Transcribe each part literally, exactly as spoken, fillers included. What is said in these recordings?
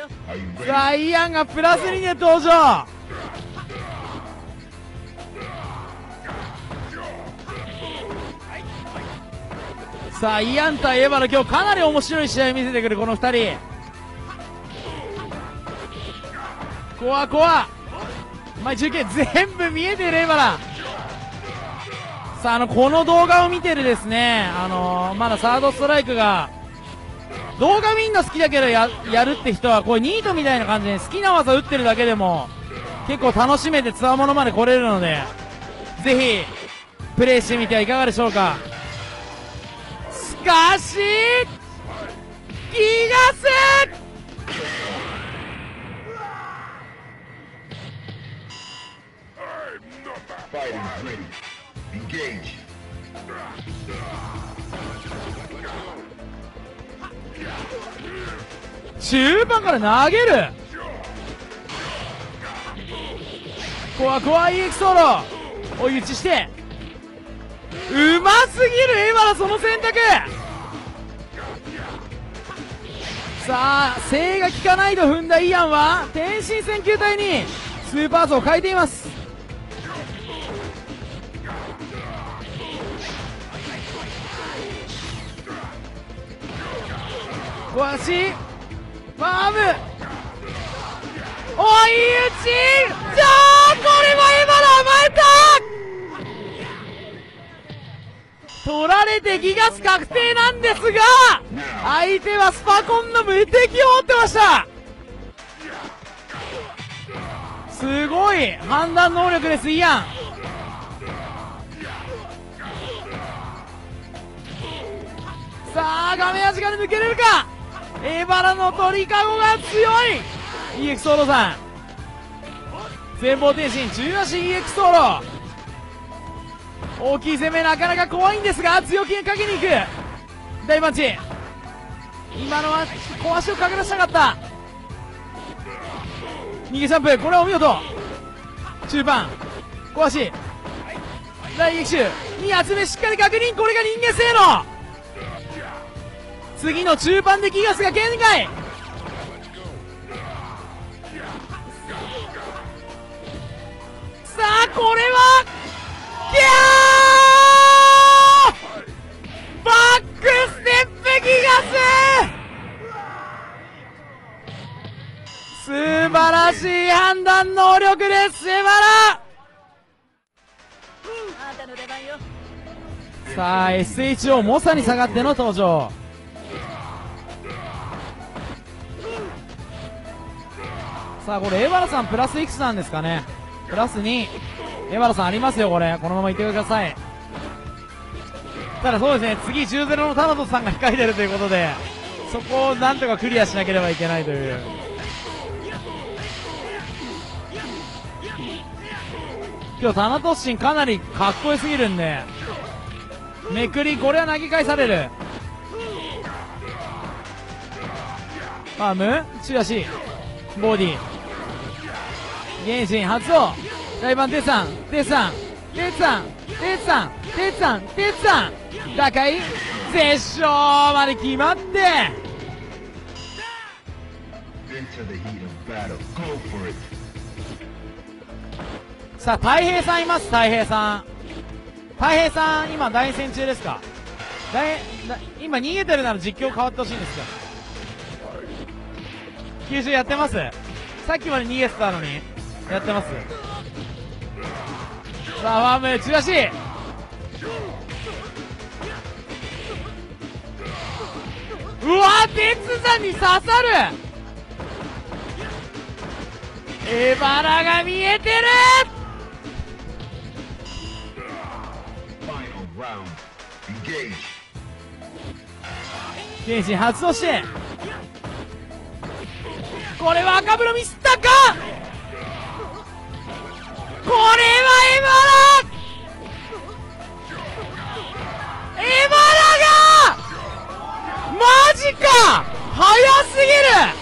さあイアンがプラスにで登場。さあイアン対エヴァの今日かなり面白い試合見せてくるこのふたり。コアコア前中継全部見えてるエヴァだ。さああのこの動画を見てるですね、あのー、まだサードストライクが動画見んの好きだけど や, やるって人はこれニートみたいな感じで好きな技打ってるだけでも結構楽しめてつわものまで来れるので、ぜひプレイしてみてはいかがでしょうか。しかしギガス中盤から投げる。コアコア イーエックス ソロ追い打ちしてうますぎるエヴァのその選択。さあ制が効かないと踏んだイアンは天心戦球体にスーパーゾを変えています。小足ワーム追い打ち。じゃあこれはエヴァの甘えた。取られてギガス確定なんですが相手はスパコンの無敵を持ってました。すごい判断能力ですイアン。さあ画面端から抜けれるか。エバラの鳥かごが強い。 イーエックス ソロさん前方転身中足 イーエックス ソロ大きい攻めなかなか怖いんですが強気にかけに行く大パンチ。今のは小足をかけ出したかった。逃げジャンプこれはお見事。中盤小足大激襲に発目しっかり確認。これが人間性能。次の中盤でギガスが限界。さあこれはギャーバックステップギガス素晴らしい判断能力ですエバラ。さあ エスエイチオー 猛者に下がっての登場。さあこれエバラさんプラスいくつなんですかね。プラスにエバラさんありますよ。これこのままいってください。ただそうですね次じゅうたいゼロのタナトさんが控えてるということでそこをなんとかクリアしなければいけないという。今日タナトシンかなりかっこよすぎるんでめくりこれは投げ返される。ファーム中足ボディ原神発動大番テツさんテツさんテツさんテツさんテツさんテツさん打開絶勝まで決まってさあ太平さんいます。太平さん太平さん今大戦中ですか。大今逃げてるなら実況変わってほしいんですよ。吸収やってます。さっきまで逃げてたのにやってます。さあファーム中足うわ鉄山に刺さる。エバラが見えてる。原神発動してこれは赤風呂ミスったか。これはエバラエバラがマジか早すぎ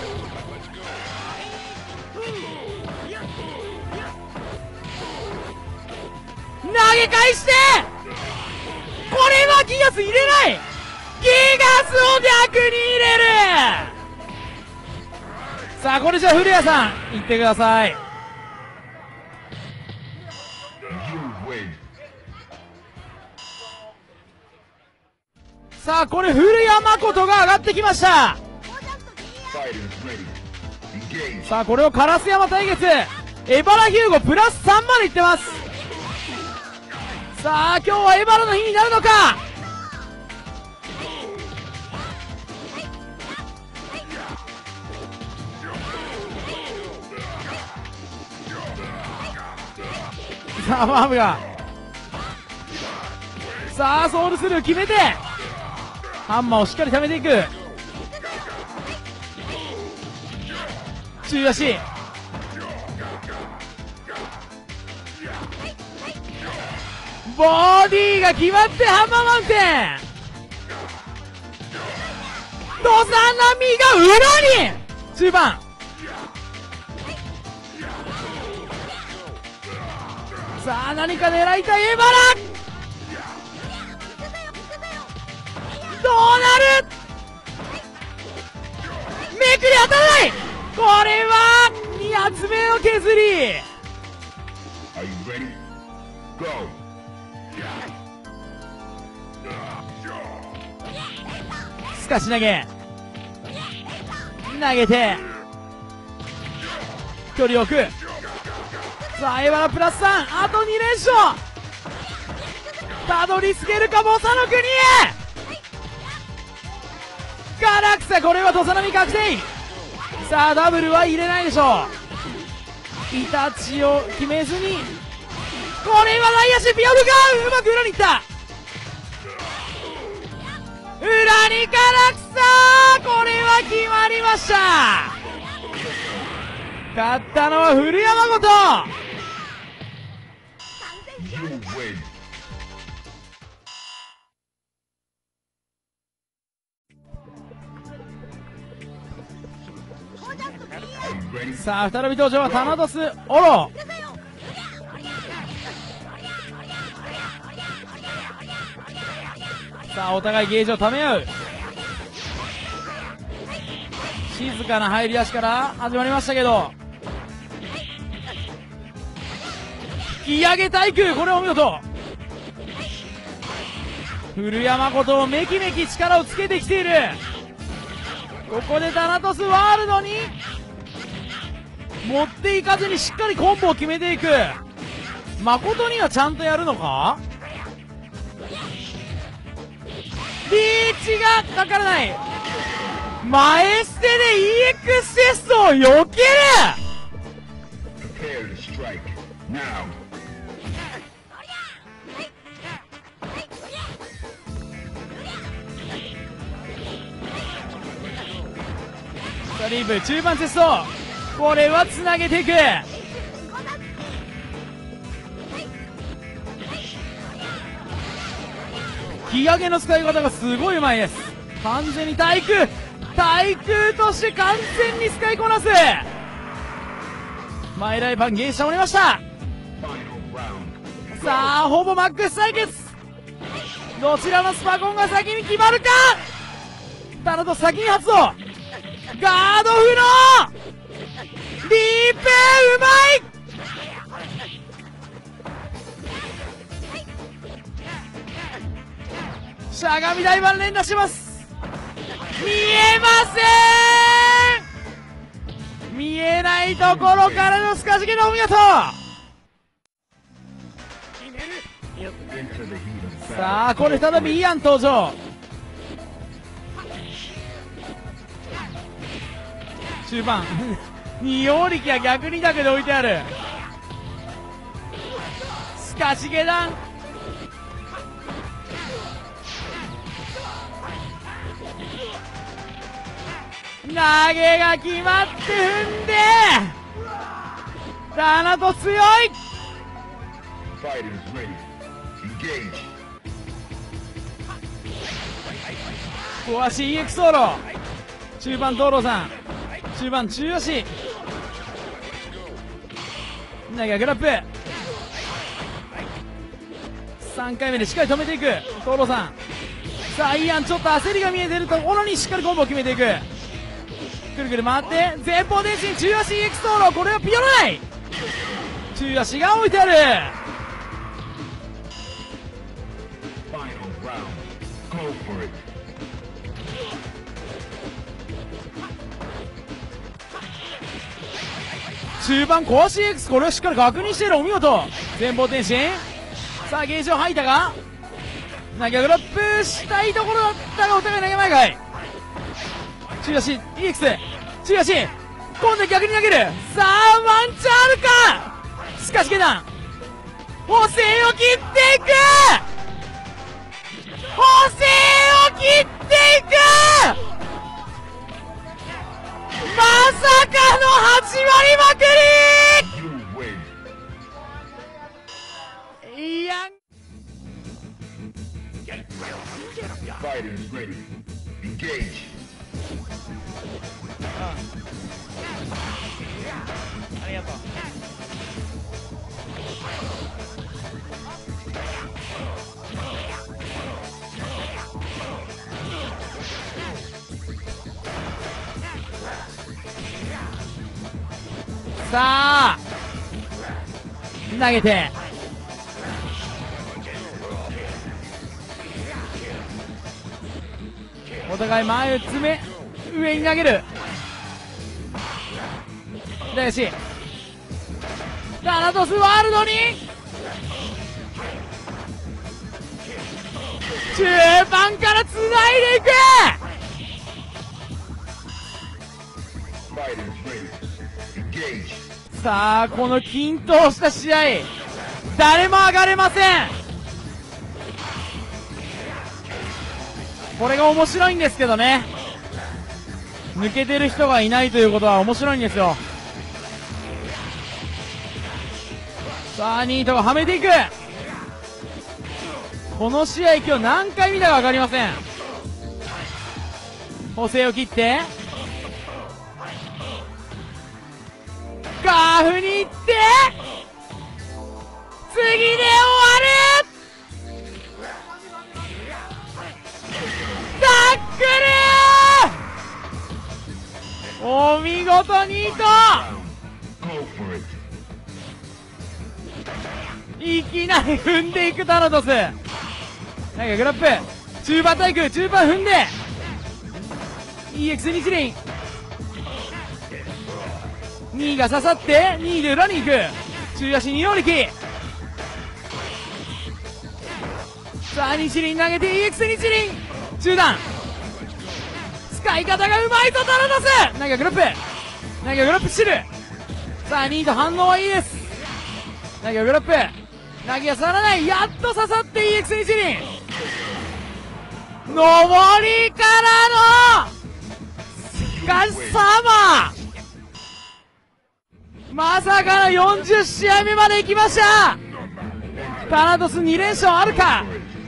る。投げ返してこれはギガス入れない。ギガスを逆に入れる。 さあこれじゃあ古谷さん行ってください。さあこれ古谷誠が上がってきました。さあこれを烏山対決、エバラヒューゴプラスさんまでいってます。さあ今日はエバラの日になるのか。さあファームがさあソウルスルー決めてハンマーをしっかり溜めていく。中足ボディが決まってハンマーマウンテン、ドサナミが裏に中盤さあ何か狙いたいエバラ、どうなる、めくり当たらない、これはに発目の削り。すかし投げ投げて距離を置く。さあエバラプラスさん、あとに連勝、たどり着けるかボサの国へ。ガラクサ、これは土佐波確定。さあダブルは入れないでしょう。イタチを決めずに、これは内野手ピアルがうまく裏にいった、裏にガラクサ、これは決まりました。勝ったのは古山誠。さあ再び登場はタナトスオロ。さあお互いゲージをため合う、静かな入り足から始まりましたけど、引き上げ対空、これお見事。古山誠メキメキ力をつけてきている。ここでタナトスワールドに持っていかずにしっかりコンボを決めていく。誠にはちゃんとやるのか。リーチがかからない。前捨てで イーエックス テストを避ける。ストリーブ中盤テスト、これはつなげていく。引き上げの使い方がすごいうまいです。完全に対空対空として完全に使いこなす。マイライパンゲージしておりました。さあほぼマックス対決、どちらのスパコンが先に決まるか。タナト先に発動、ガードフのリーペーうまい。しゃがみ台盤連打します。見えません、見えないところからのスカジケのお見事。さあこれ再びイアン登場。中盤二葉力は逆にだけで置いてある。スカシゲダン投げが決まって踏んでタナト強い。ここは シーエックス ソロ、中盤道路さん、中盤中足投げグラップ、さんかいめでしっかり止めていく道路さん。さあイアンちょっと焦りが見えてるところにしっかりコンボを決めていく。 くるくる回って前方転身中足 イーエックス 灯籠、これはピオラない。中足が置いてある。中盤コア シーエックス、 これをしっかり確認している。お見事。前方転身。さあゲージを吐いたが投げグラップしたいところだったがお互い投げ前かい。中足 イーエックス、 中足今度は逆に投げる。さあワンチャンあるか。しかし下段補正を切っていく。補正を切っていく。まさかの始まりまくり。いやありがとう。さあ投げてお互い前を詰め上に投げる。だよしタナトスワールドに中盤からつないでいく。さあこの均等した試合誰も上がれません。これが面白いんですけどね。抜けてる人がいないということは面白いんですよ。さあニートがはめていく。この試合今日何回見たか分かりません。補正を切ってガーフに行って次で終わる。タックルお見事ニート。いきなり踏んでいくタナトス。なんかグラップ中盤対空中盤踏んで イーエックス 日輪にが刺さってにで裏に行く。中足に折りさあ日輪投げて イーエックス 日輪中段使い方がうまいぞタナトス。なんかグラップなんかグラップしてる。さあニート反応はいいです。なんかグラップ投げが刺さらない。やっと刺さって イーエックス 日輪上りからのしかしサマーまさかのよんじゅう試合目まで行きました。タナトスに連勝あるか。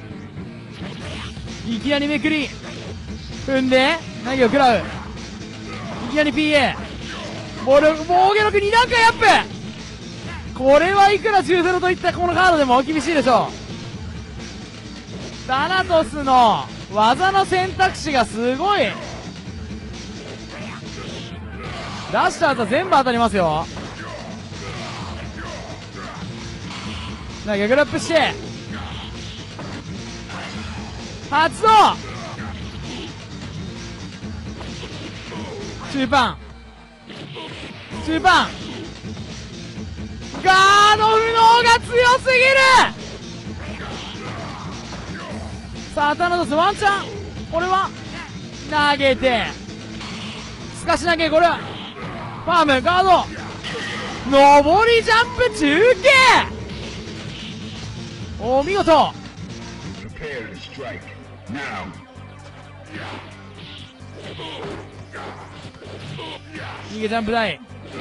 いきなりめくり踏んで投げを食らう。いきなり ピーエー ボール防御力に段階アップ。これはいくらじゅうゼロといったこのカードでも厳しいでしょう。タナトスの技の選択肢がすごい。出した後全部当たりますよ。なんかグラップして発動中盤中盤ガード不能が強すぎる。さあタナトスワンチャンこれは投げてすかし投げ。これはファームガード上りジャンプ中継お見事。逃げジャンプ台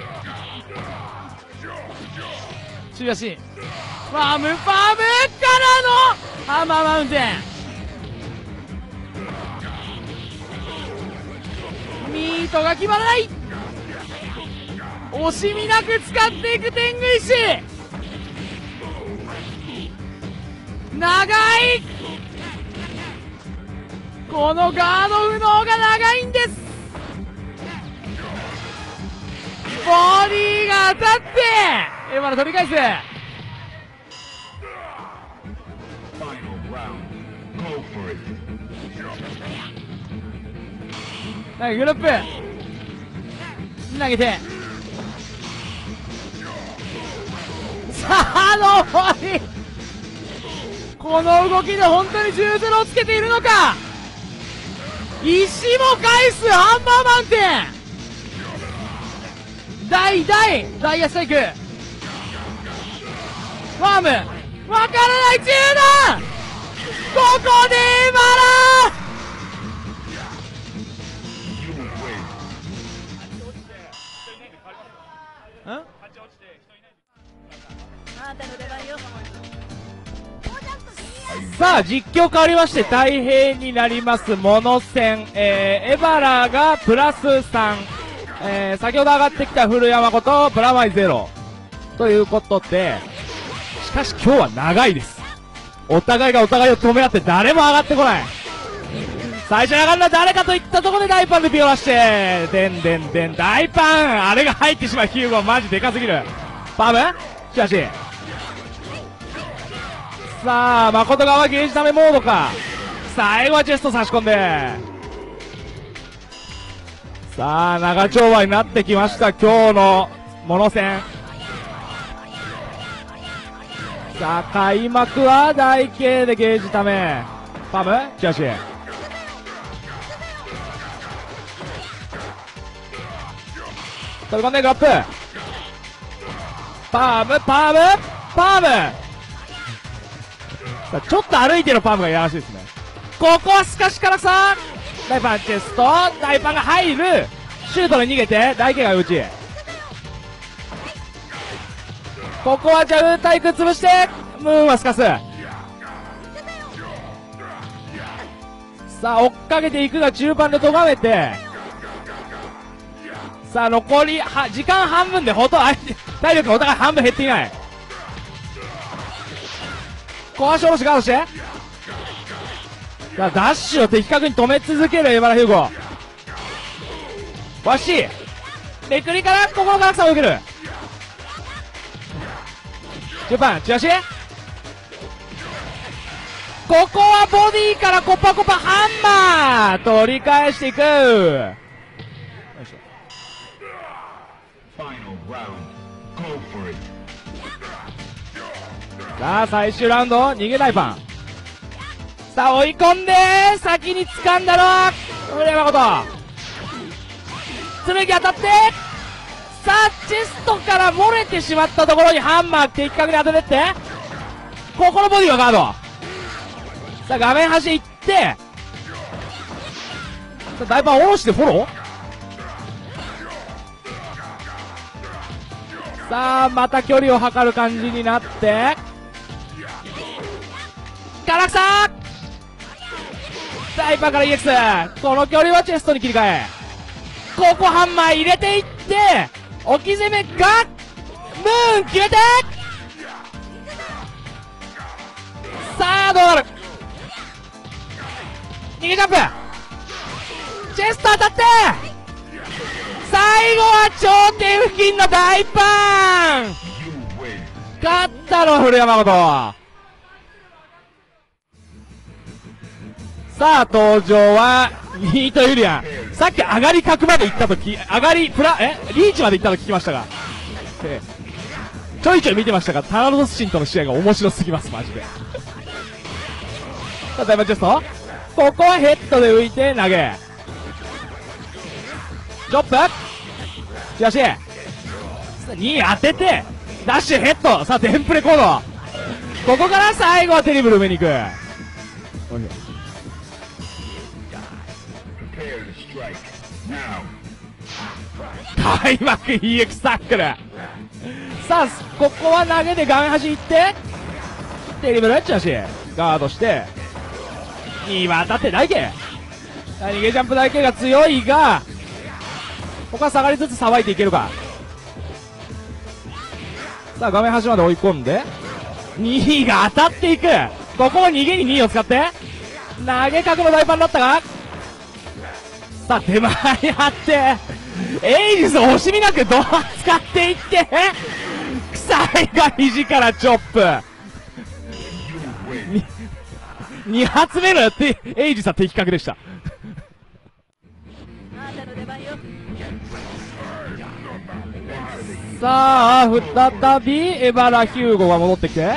中足ファームファームからのハンマーマウンテン。ミートが決まらない。惜しみなく使っていく天狗石。長いこのガード不能が長いんです。 ボディが当たって、エバラ取り返す。はい、グループ投げて、さあ残り、この動きで本当にじゅうゼロをつけているのか。石も返すハンマーマウンテン、大大大足タイク、ファームわからない中段、ここでエバラさあ実況変わりまして大変になりますモノ戦、えー、エバラがプラスさん、えー、先ほど上がってきた古山ことプラマイゼロということで、しかし今日は長いです。お互いがお互いを止め合って誰も上がってこない。最初に上がるのは誰かといったところで大パンでピオラして、でんでんでん大パン、あれが入ってしまう。ヒューゴマジでかすぎる。パームしかしさあ誠側ゲージためモードか。最後はチェスト差し込んで、さあ長丁場になってきました今日のモノ戦。さあ開幕は台形でゲージため、パームチラシ飛び込んでグラップ、パームパームパーム、ちょっと歩いてるパームがいやらしいですね。ここはスカシからさ、大パンチェスト、大パンが入る、シュートで逃げて大怪我打ち、ここはじゃあ体育潰して、ムーンはスカス。さあ追っかけていくが中盤で咎めて、さあ残りは時間半分でほとんど体力がお互い半分減っていない。壊し下ろしガードして、さあダッシュを的確に止め続けるエバラヒューゴ、わしめくりからここのガラクサを受ける。じゅうばんチラシ、ここはボディからコパコパハンマー取り返していく。さあ最終ラウンド逃げないパン、さあ追い込んで先に掴んだのは古山こと剣当たって、さあチェストから漏れてしまったところにハンマー的確に当ててって、ここのボディはガード。さあ画面端行って、さあ大パン下ろしてフォロー、さあまた距離を測る感じになって、ガラクサ大パンから イーエックス、 この距離はチェストに切り替え、ここハンマー入れていって置き攻めがムーン決めて、さあどうなる、逃げジャンプ、チェスト当たって、最後は頂点付近の大パン、勝ったのは古山誠。さあ登場はミートユリアン、さっき上がり角まで行ったとき、上がりプラえリーチまで行ったと聞きましたが、えちょいちょい見てましたが、タナロスシンとの試合が面白すぎますマジで。さあダイマンチェスト、ここはヘッドで浮いて投げ、チョップチラシに当ててダッシュヘッド、さあテンプレコード、ここから最後はテリブル埋めに行く。開幕 イーエックス タックル、さあここは投げで画面端行ってテリブルチラシガードしてに渡って大形、逃げジャンプ大形が強いが、ここは下がりつつさばいていけるか。さあ画面端まで追い込んでにが当たっていく、ここも逃げににを使って投げ角の大パンだったが、さあ手前に張ってエイジス惜しみなくドア使っていって、最後肘からチョップ。に発目のやってエイジスは的確でした。さあ再びエバラヒューゴが戻ってきて、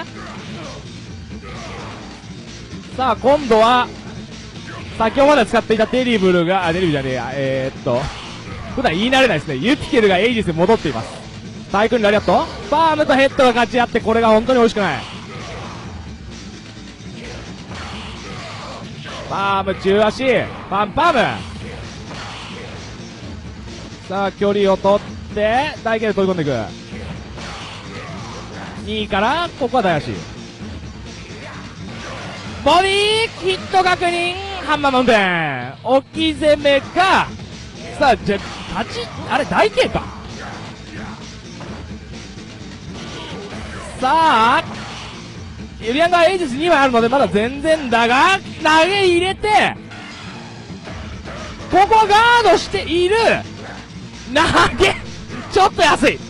さあ今度は先ほどまで使っていたテリブルが、あ、テリブルじゃねえや、えー、っと普段言い慣れないですね。ユティケルがエイジスに戻っています。タイクンラリアット、パームとヘッドが勝ち合って、これが本当に美味しくない。パーム中足パンパーム。さあ距離を取って大ケル飛び込んでいく。にいからここは大足ボディーヒット確認、ハンマーマウンテン置き攻めか。さあじゃあ立ちあれ大形か。さあユリアンがエイジスにまいあるのでまだ全然だが、投げ入れてここガードしている。投げちょっと安い。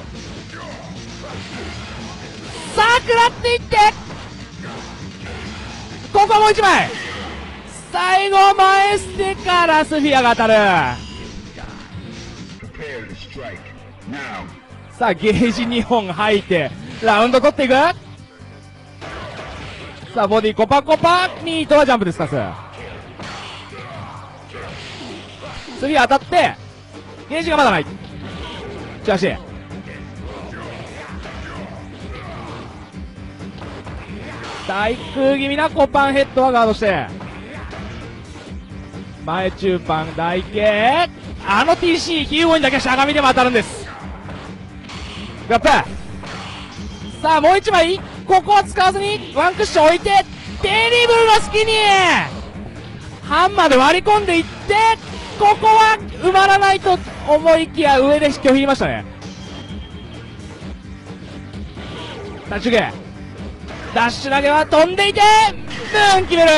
さあ食らっていって、ここもういちまい。最後前捨てからスフィアが当たる。さあゲージにほん吐いてラウンド取っていく。さあボディコパコパ、ニートはジャンプでスカス。スフィア当たってゲージがまだない。チラシ対空気味なコパンヘッドはガードして前中盤台形、あの ティーシー ヒューゴにだけしゃがみでも当たるんです。グラップ。さあもういちまい、ここは使わずにワンクッション置いてテリブルの隙にハンマーで割り込んでいって、ここは埋まらないと思いきや上で拒否りましたね。ダッシュゲダッシュ投げは飛んでいてブーン決める。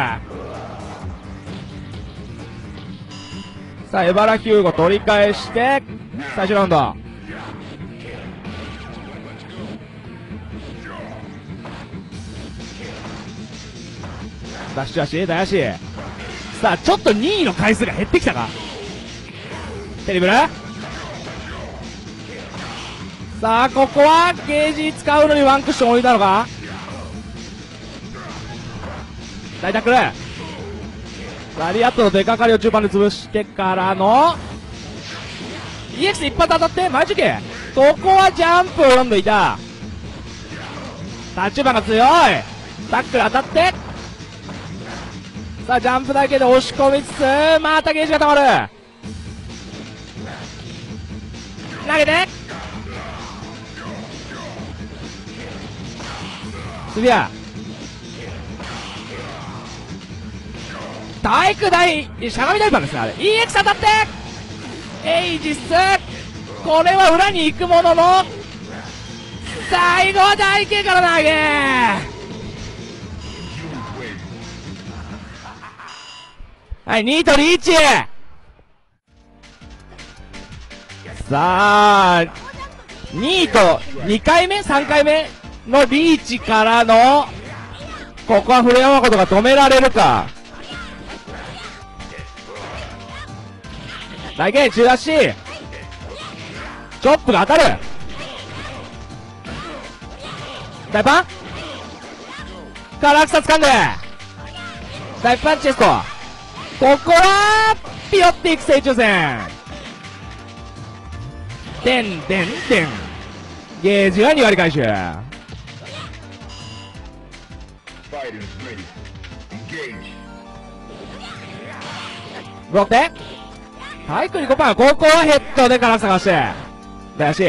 さあエバラヒューゴ取り返して最終ラウンド。ダッシュ足大足。さあちょっとにいの回数が減ってきたか。テリブル。さあここはゲージ使うのにワンクッション置いたのか。大タックル。ラリアットの出かかりを中盤で潰してからの イーエックス 一発当たってマジでここはジャンプを読んでいた。立場が強い。タックル当たってさあジャンプだけで押し込みつつまたゲージがたまる。投げてスビア体育大しゃがみ大パンですねあれ。 イーエックス 当たってエイジス、これは裏に行くものの最後は大形から投げ。はいニートリーチ。さあニートにかいめさんかいめのリーチからのここは古山誠が止められるか。大形中出しチョップが当たる。大パンから草掴んで大パンチェスト。ここはピヨっていく成長戦。てんてんてんゲージはに割回収。ブロックでタイクにごパン、ここはヘッドでから探して大足。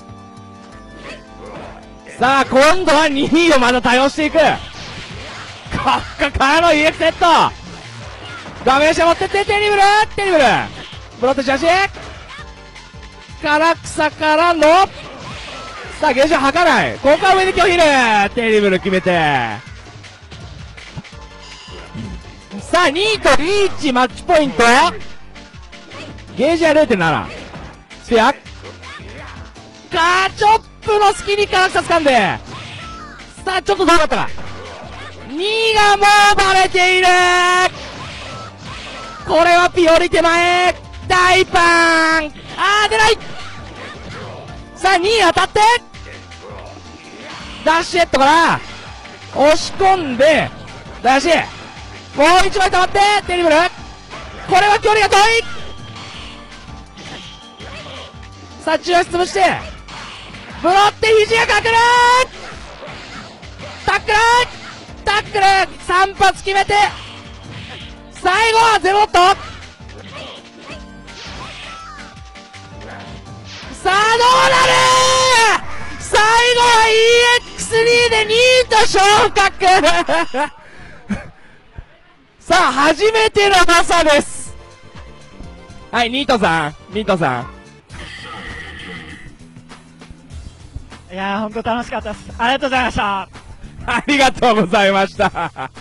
さあ今度はにいをまた対応していく。カッカからの イーエックス ヘッド画面下持ってってテリブルテリブルブロックし足から草からのさあゲージは吐かない。ここは上で拒否る。テリブル決めてさあにいとリーチマッチポイント。 ゲージは れいてんなな。スペアガチョップの隙にカラクタ掴んで、さあ、ちょっと遠かったか。にがもうバレている。これはピオリ手前。大パン。あー、出ない。さあ、に当たって。ダッシュヘッドから押し込んで、ダッシュ。もう一枚溜まって、テリブル。これは距離が遠い。さあ、中足潰して、ブロって肘がかくる。タックルタックルさん発決めて、最後はゼロット。さあ、どうなる。最後は イーエックススリー でにいと昇格さあ、初めてのマサです。はい、ニートさん、ニートさん。 いやー、ほんと楽しかったです。ありがとうございました。 ありがとうございました。